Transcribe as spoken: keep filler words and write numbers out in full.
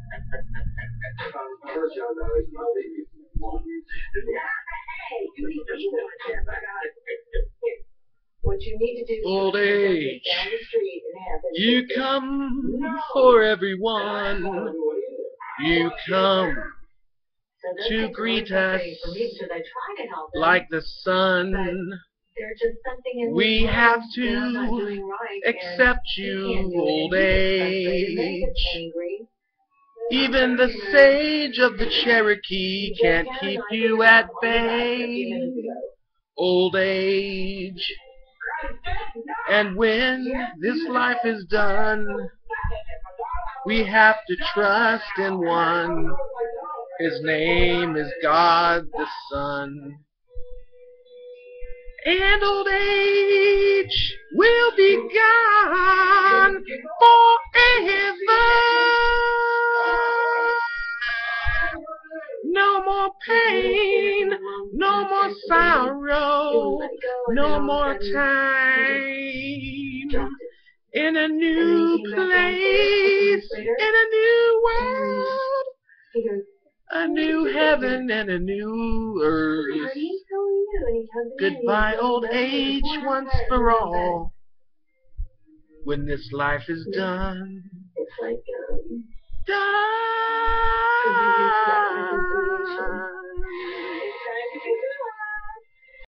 What you need to do Old is age, down the street and have it. you come for everyone. You come So those to kids are greet really us frustrating for me because I try to help them, like the sun. there's just something in We this have world that I'm not to doing right, accept and you, he can't do it, old and he gets frustrated, and they get age. angry. Even the sage of the Cherokee can't keep you at bay, old age. And when this life is done, we have to trust in one. His name is God the Son. And old age will be gone forever. No more pain, no more sorrow, no more time. In a new place, in a new world, a new heaven and a new earth. Goodbye, old age, once for all. When this life is done, done.